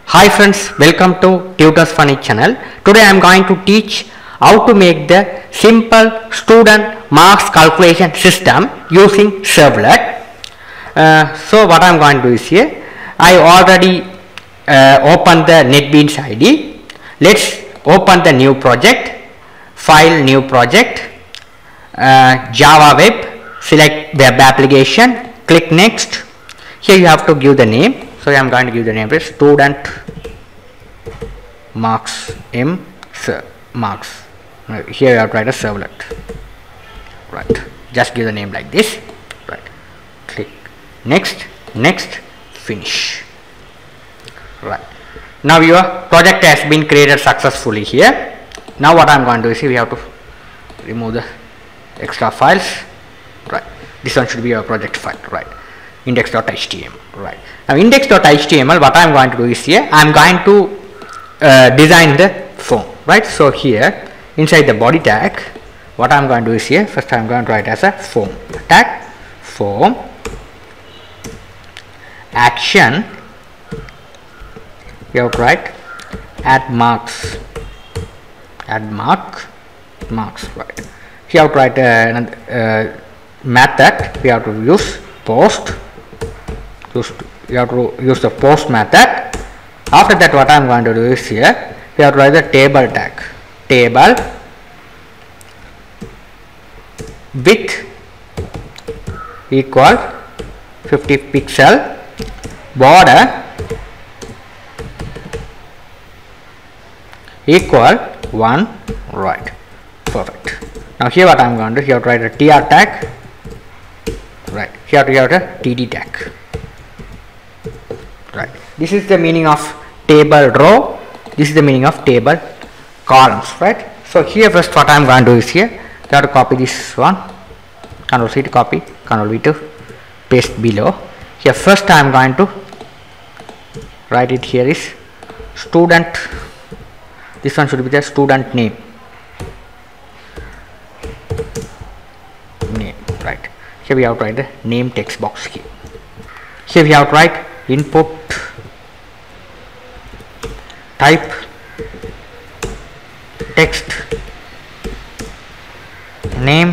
Hi friends, welcome to Tutors Funny channel. Today I am going to teach how to make the simple student marks calculation system using Servlet. So what I am going to do is here, I already opened the NetBeans ID. Let's open the new project, file new project, Java web, select web application, click next. Here you have to give the name. So I am going to give the name as student marks marks. Here you have to write a servlet. Right. Just give the name like this. Right. Click next, finish. Right. Now your project has been created successfully here. Now what I am going to do is we have to remove the extra files. Right. This one should be your project file. Right. Index.html. Right. Now index.html, what I am going to do is here I am going to design the form. Right. So here inside the body tag, what I am going to do is here first I am going to write as a form tag, form action. You have to write add marks. Right. You have to write another method. We have to use post. You have to use the post method. After that, what I am going to do is here we have to write the table tag. Table width equal 50 pixel, border equal 1. Right. Perfect. Now here what I am going to do, you have to write a tr tag. Right. Here you have a td tag. Right. This is the meaning of table row. This is the meaning of table columns. Right. So here first what I am going to do is here you have to copy this one. Control C to copy. Control V to paste below. Here first I am going to write it here is student. This one should be the student name. Right. Here we have to write the name text box here. Here we have to write input type text name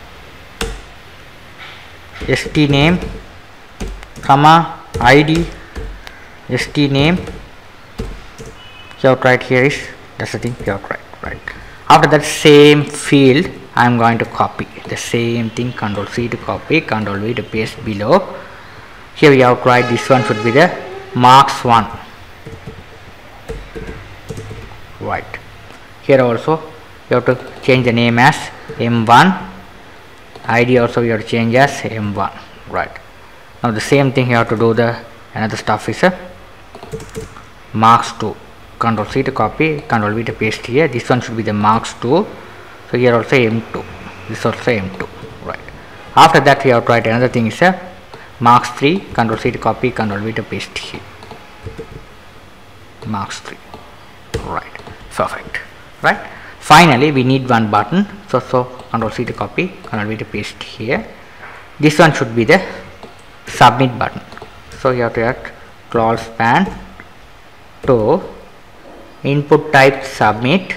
st name comma id st name. You have to write here is that's the thing you have to write. Right. After that same field I am going to copy the same thing. Control C to copy, Control V to paste below. Here we have to write this one should be the marks 1. Right. Here also you have to change the name as M1. ID also you have to change as M1. Right. Now the same thing you have to do the another stuff is marks 2. Control C to copy, Control V to paste here. This one should be the marks 2. So here also M2. This also M2. Right. After that we have to write another thing is marks 3. Control C to copy, Control V to paste here. Marks 3. Right. Perfect. Right. Finally we need one button. So Control C to copy, Control V to paste here. This one should be the submit button. So you have to add close span to input type submit.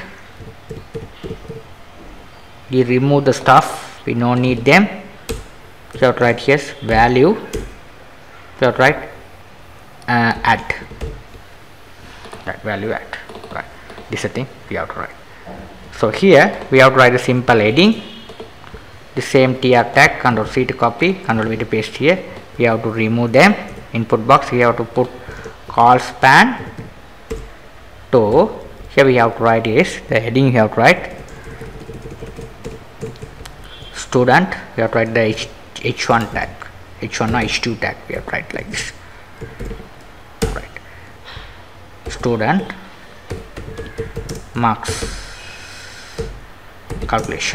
We remove the stuff, we don't need them. So you have to write here value. You have to write add. Right, value add. Right. This is the thing we have to write. So here we have to write a simple heading. The same tr tag, Control C to copy, Control V to paste here. We have to remove them. Input box we have to put call span to. Here we have to write is the heading you have to write student. We have to write the h1 tag, h1 or h2 tag. We have to write like this. Right. Student marks calculation.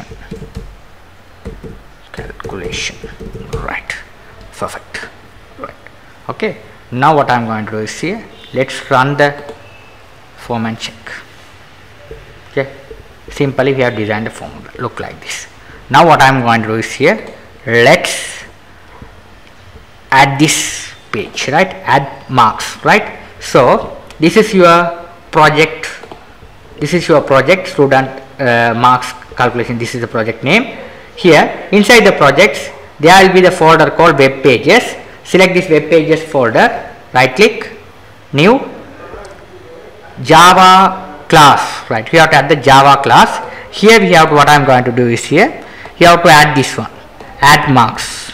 Right. Perfect. Right. Okay. Now what I am going to do is here let's run the form and check. Okay. Simply we have designed the form look like this. Now what I am going to do is here let's add this page, right? Add marks, right? So this is your project. This is your project student marks calculation. This is the project name. Here inside the projects there will be the folder called web pages. Select this web pages folder, right click, new, Java class, right. We have to add the Java class. Here we have to, what I am going to do is here you have to add this one, add marks,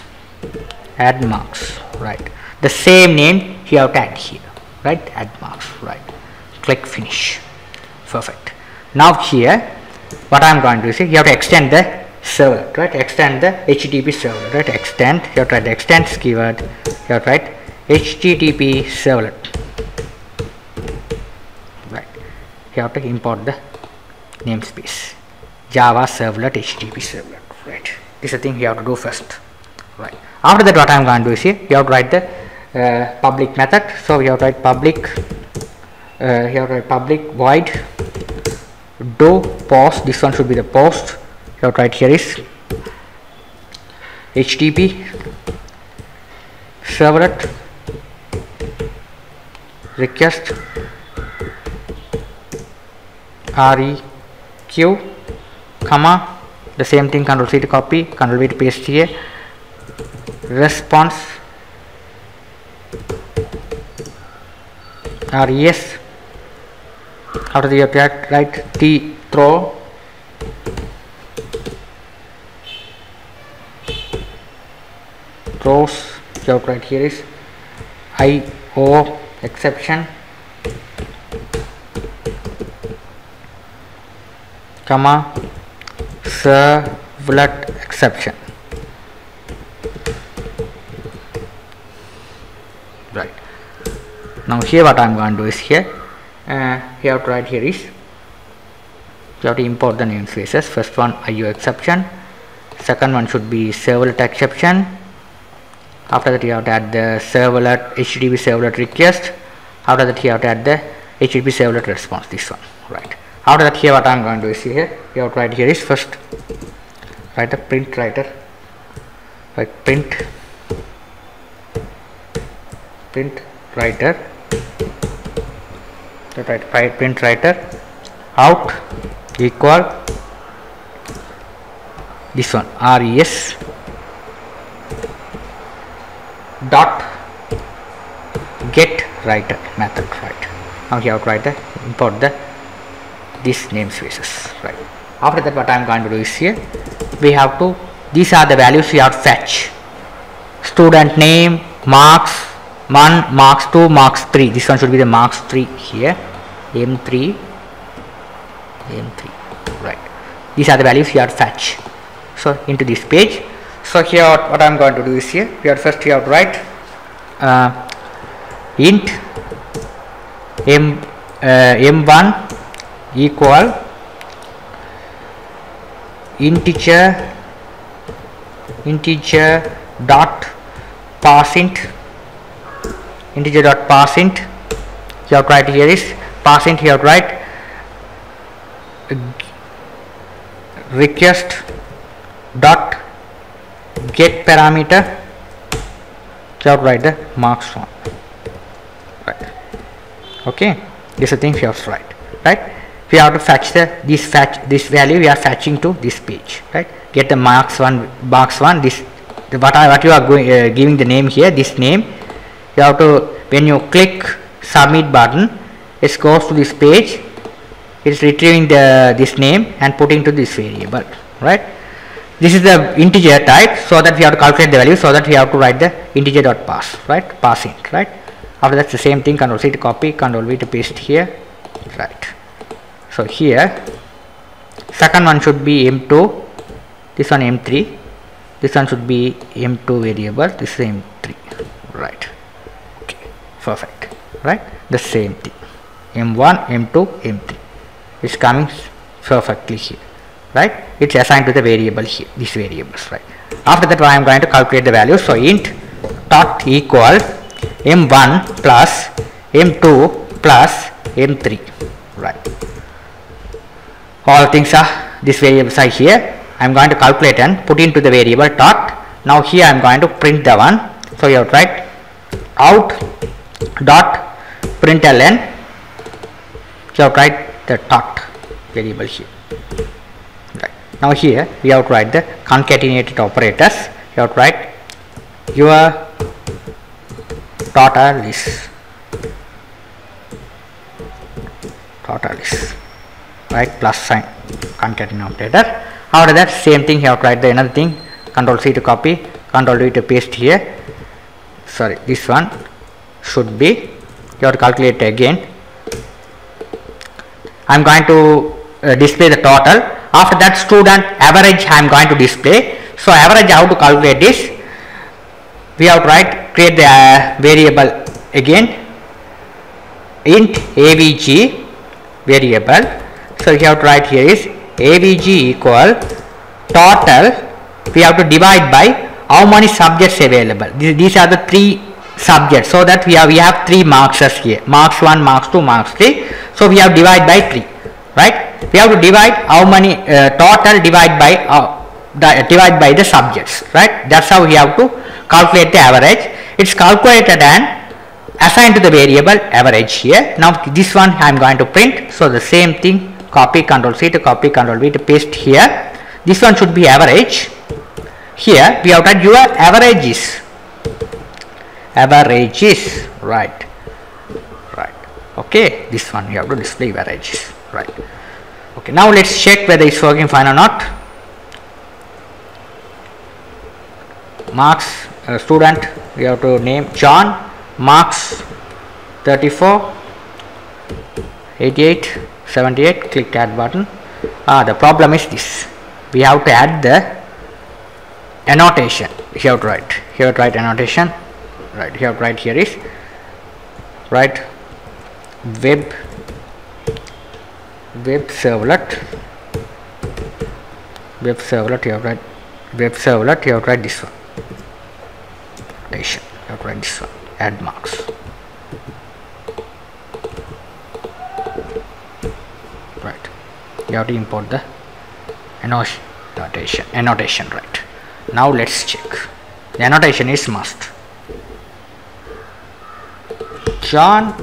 right. The same name you have to add here, right, add marks, right. Click finish. Perfect. Now here what I am going to do is you have to extend the servlet, right, extend the HTTP servlet, right, extend, you have to write the extends keyword, you have to write HTTP servlet, right. You have to import the namespace Java servlet HTTP servlet, right. This is the thing you have to do first, right. After that what I am going to do is here you have to write the public method. So you have to write public, you have to write public void do post. This one should be the post. You have to write here is HTTP servlet request req, comma, the same thing, Control C to copy, Control V to paste here, response res. After that you have to write t throw throws. You have to write here is IO exception, comma, servlet exception, right. Now here what I am going to do is here you have to write here is you have to import the namespaces. First one IO exception, second one should be servlet exception. After that you have to add the servlet HTTP servlet request. After that you have to add the HTTP servlet response, this one, right. After that here what I am going to do is here you have to write here is first write a print writer, right, print writer, right, print writer out equal this one res dot get writer method, right. Now you have to write the import the these namespaces, right. After that what I am going to do is here we have to, these are the values we have to fetch: student name, marks 1, marks 2, marks 3. This one should be the marks 3 here, m3, right. These are the values you have to fetch so into this page. So here what I am going to do is here we have first you have to write int m1 equal integer dot parseInt, integer dot parseInt. You have to write here is parseInt, you have to write request dot get parameter. You have to write the marks one, right. Okay, this is the thing you have to write, right. We have to fetch this value we are fetching to this page, right. Get the marks one, this what you are going giving the name here, this name you have to, when you click submit button it goes to this page, it is retrieving this name and putting to this variable, right. This is the integer type, so that we have to calculate the value, so that we have to write the integer dot parse, right, parseInt, right. After that the same thing, Control C to copy, Control V to paste here, right. So here second one should be m2, this one m3, this one should be m2 variable, this is m3, right. Okay, perfect, right. The same thing, m1, m2, m3 is coming perfectly here, right. It's assigned to the variable here, these variables, right. After that I am going to calculate the value. So int dot equal m1 plus m2 plus m3, right. All things are, these variables are here. I am going to calculate and put into the variable dot. Now here I am going to print the one. So you have to write out dot println you have to write the tot variable here. Right. Now here we have to write the concatenated operators. You have to write your total is right, plus sign concatenate operator. After that, same thing, you have to write the another thing, Control C to copy, Control V to paste here. Sorry, this one should be, you have to calculate again. I am going to display the total. After that, student average I am going to display. So average, how to calculate this? We have to write, create the variable again, int avg variable. So you have to write here is avg equal total. We have to divide by how many subjects available. These are the 3 subjects. So that we have 3 marks here, marks 1, marks 2, marks 3. So we have divide by 3, right? We have to divide how many total divide by the subjects, right? That's how we have to calculate the average. It's calculated and assigned to the variable average here. Now this one I am going to print. So the same thing, copy, Control C to copy, Control V to paste here. This one should be average. Here we have got your averages, right, okay. This one you have to display averages, right. Okay, now let's check whether it's working fine or not. Marks, student, we have to name John, marks 34, 88, 78, click add button. The problem is this, we have to add the annotation. You have to write annotation, right. You have to write here is write web servlet, you have to write web servlet, you have to write this one annotation, you have to write this one, add marks, right. You have to import the annotation, right. Now let's check. The annotation is must. John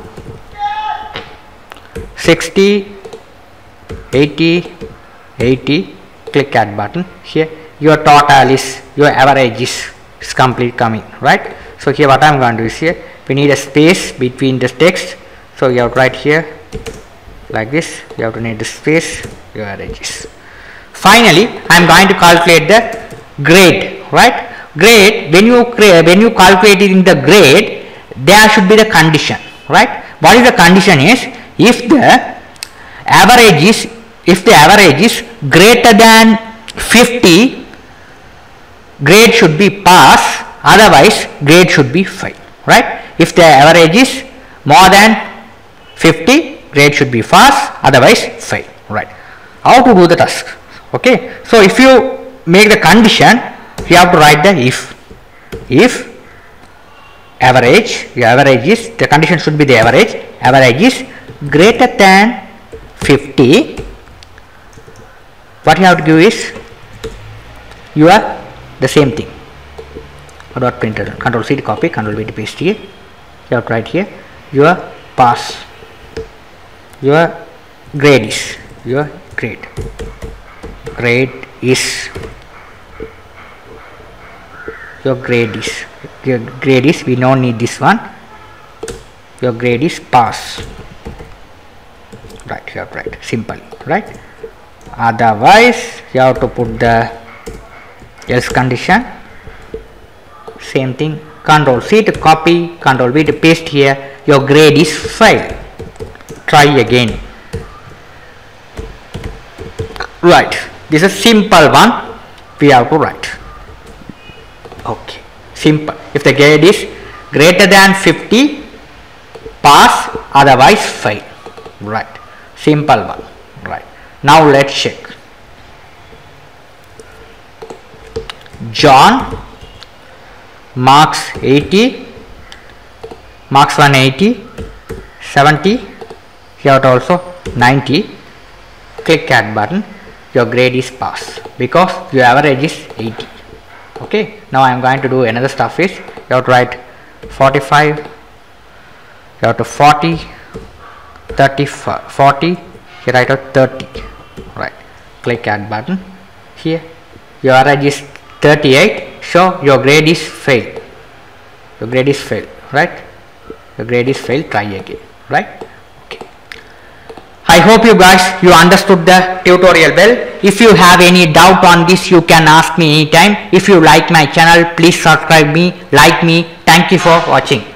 60, 80, 80, click add button. Here your total is, your average is complete coming, right. So here what I am going to do is, here we need a space between the text. So you have to write here like this, you have to need the space, your averages. Finally I am going to calculate the grade, right. Grade, when you calculate it in the grade, there should be the condition, right. What is the condition is, if the average is greater than 50, grade should be pass, otherwise grade should be fail, right. If the average is more than 50, grade should be pass, otherwise fail, right. How to do the task? Okay, so if you make the condition, you have to write the if average, your average is, the condition should be the average is greater than 50, what you have to give is your the same thing, dot printer, Control C to copy, Control V to paste here. You have to write here your pass, your grade is, your grade is, your grade is, we don't need this one, your grade is pass, right. You have to write simple, right. Otherwise you have to put the else condition, same thing, Control C to copy, Control V to paste here, your grade is fail. Try again, right. This is a simple one we have to write. Okay, simple. If the grade is greater than 50, pass, otherwise fail, right. Simple one, right. Now let's check. John, marks 80, marks 180, 70, here also 90, click add button, your grade is pass because your average is 80. Okay, now I am going to do another stuff is, you have to write 45, you have to 40, 40, here write out 30, right? Click add button. Here your average is 38, so your grade is failed. Your grade is failed, right? Your grade is failed. Try again, right? Okay. I hope you guys understood the tutorial well. If you have any doubt on this, you can ask me anytime. If you like my channel, please subscribe me, like me. Thank you for watching.